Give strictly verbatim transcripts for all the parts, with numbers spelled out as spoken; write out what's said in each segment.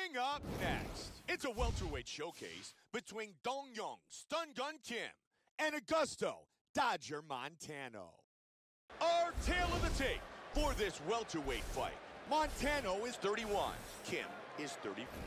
Coming up next, it's a welterweight showcase between Dong Young Stun Gun Kim and Augusto Dodger Montano. Our tale of the tape for this welterweight fight. Montano is thirty-one, Kim is thirty-four.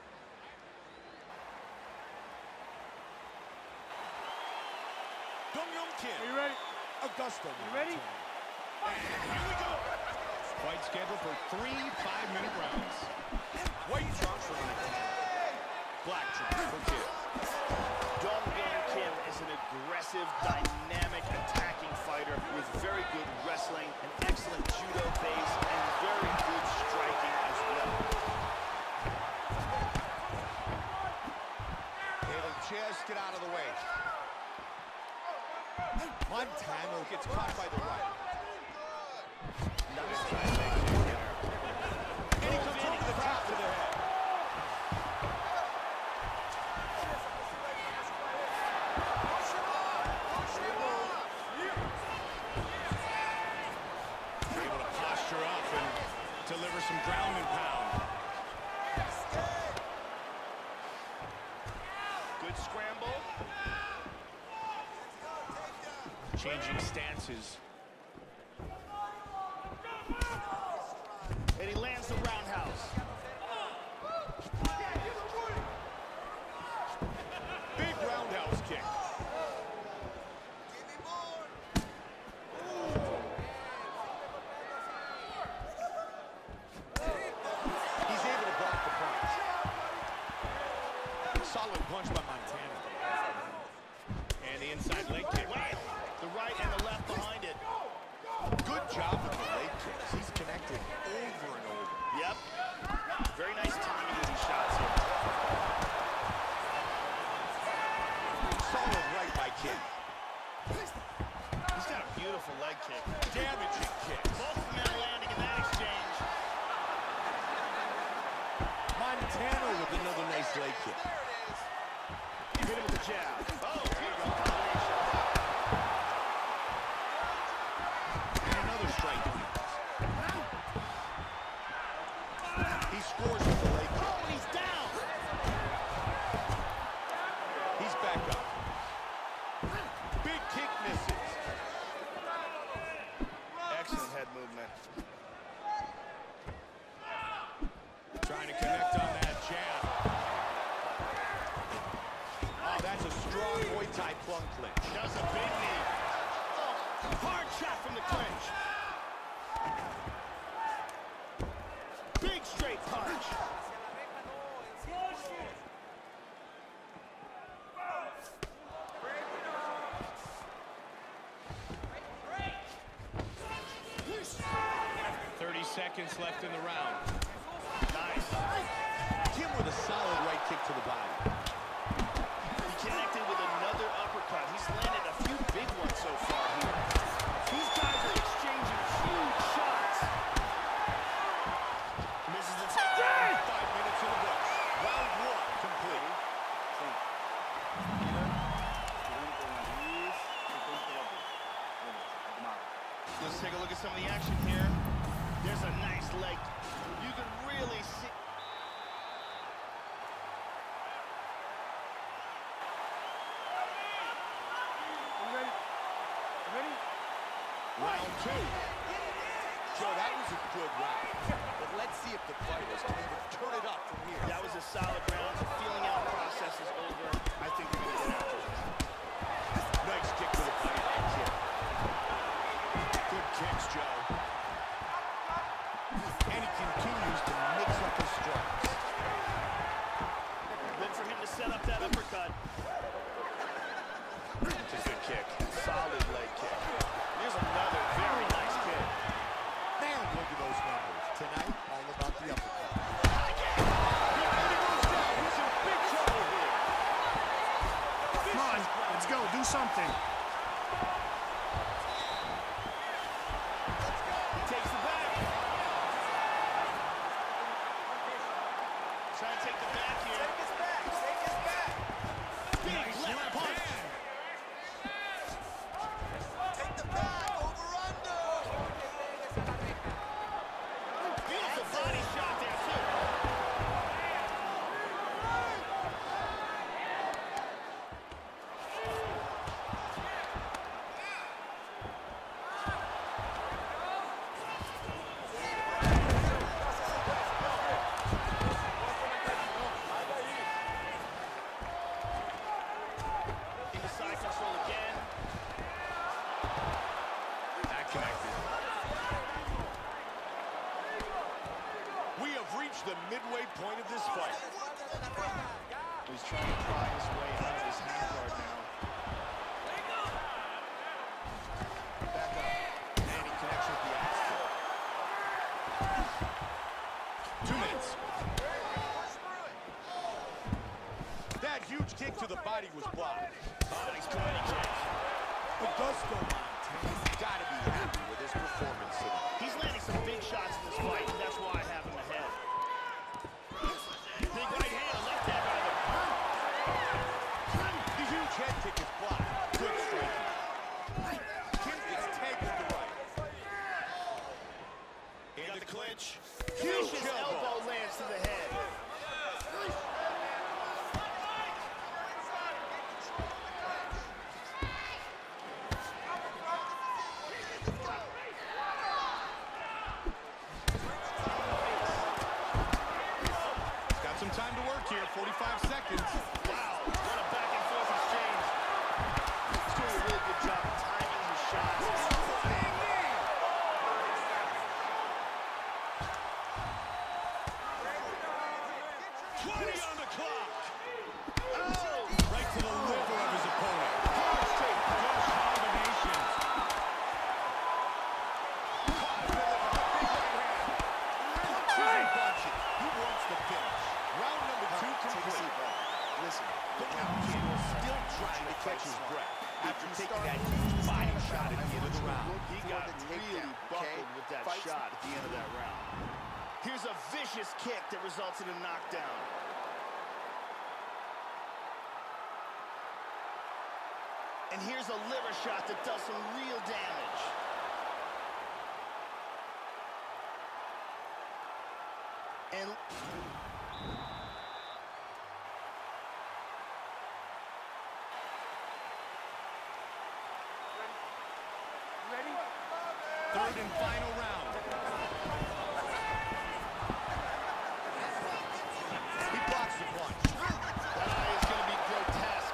Dong Young Kim. Are you ready? Augusto You ready? Montano. And here we go. Fight scheduled for three five-minute rounds. White trunks for Montano. Black trunks for Kim. Dong Young Kim is an aggressive, dynamic, attacking fighter with very good wrestling, an excellent judo base, and very good striking as well. It'll just get out of the way. Montano gets caught by the right. Nice side leg kick there. And he comes over the top to the head. Able to posture up and deliver some ground and pound. Good scramble. Changing stances. And he lands the roundhouse. Big roundhouse kick. He's able to block the punch. Solid punch by Montano. And the inside leg kick. Wow. The right and the left behind it. Good job with the leg kicks. He's connected over and over. Yep. Very nice timing as he shots it. Solid right by Kim. He's got a beautiful leg kick. Damaging kicks. Both men landing in that exchange. Montano with another nice leg kick. Hit him with the jab. Oh, beautiful combination. And another strike. He scores with the leg kick. Oh, and he's down. He's back up. Big kick misses. Excellent head movement. Trying to connect on that jab. Oh, that's a strong Muay Thai plum clinch. Does a big knee. Oh, hard shot from the clinch. Big straight punch. thirty seconds left in the round. Nice. Kim with a solid right kick to the body. He connected with another uppercut. He's landed a few big ones so far here. These guys are exchanging huge shots. Misses the takedown. Five minutes in the books. Round one complete. Let's take a look at some of the action here. There's a nice leg. You can really see. You ready? You ready? Round two. Joe, that was a good round. But let's see if the fighters can even turn it up from here. That was a solid round. The feeling out process is over. I think we're going to get after this. Nice kick to the body by Kim. Good kicks, Joe. And he continues to mix up his strikes. Look for him to set up that uppercut. It's a good kick. Solid leg kick. Here's another very nice kick. Man, look at those numbers. Tonight, all about the uppercut. He's in big trouble here. Come on, let's go. Do something. That connected. We have reached the midway point of this fight. He's trying to pry his way out of this half guard now. Back up. And he connects with the axe kick. Two minutes. That huge kick to the body was blocked. Oh, nice body kick. Augusto Montana's got to be happy with his performance today. He's landing some big shots in this fight, and that's why I have him ahead. Big right hand, left hand by the... The huge head kick is blocked. Good striking. Kim gets tagged with the right. And the clinch. Huge Vicious elbow. elbow lands to the head. Got some time to work here, forty-five seconds. Wow, what a back and forth exchange. He's doing a really good job of timing his shots. twenty on the clock. Oh! Right to the liver of his opponent. Straight Good combination. Bunching. He wants the finish. Round number two complete. Listen, But now Kim is still trying to catch his breath after taking that huge body shot at the end of the round. he got really buckled with that shot at the end of that round. Here's a vicious kick that results in a knockdown. And here's a liver shot that does some real damage. And Ready? Third and final round. He blocks the punch. that eye is going to be grotesque.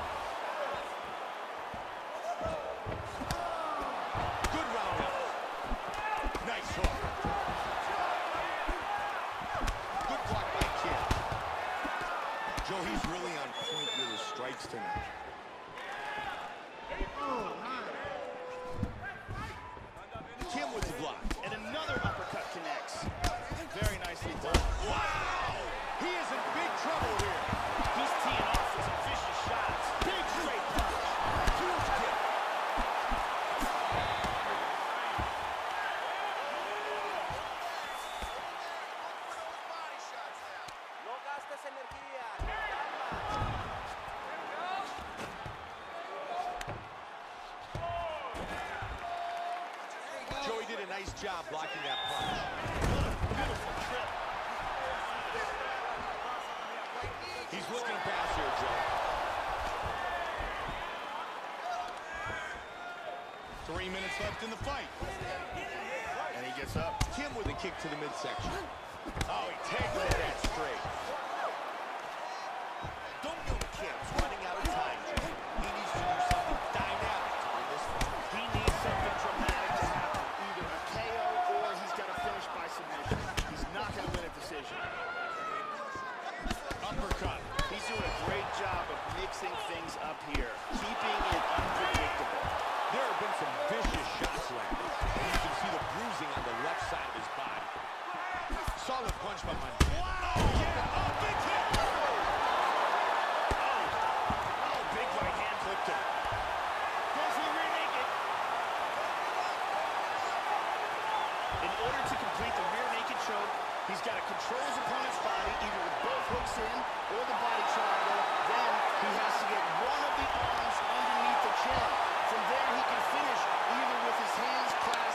Good roundhouse. Nice hook. Good block by Kim. Joe, he's really on point with his strikes tonight. Kim with the block. And another uppercut connects. Very nicely done. Wow! He is in big trouble here. He's teeing off with some vicious shots. Big straight punch. Huge kick. No gastes energía. Joey did a nice job blocking that punch. Beautiful trip. He's looking past here, Joe. Three minutes left in the fight. And he gets up. Kim with a kick to the midsection. Oh, he tagged with that straight. Dong Hyun Kim's running out of time. He needs to do something dynamic to win this fight. He needs something dramatic to happen. Either a K O or he's got to finish by submission. He's not going to win a decision. Uppercut. He's doing a great job of mixing things up here, keeping it unpredictable. There have been some vicious shots landed. And you can see the bruising on the left side of his body. Solid punch by Montana. Wow! Yeah! Oh, big hit! Oh, big right hand flipped him. Goes to the rear naked. In order to complete the rear naked choke, he's got to control his opponent's body, either with both hooks in or the body triangle. Then he has to get one of the arms underneath the chin. From there, he can finish either with his hands clasped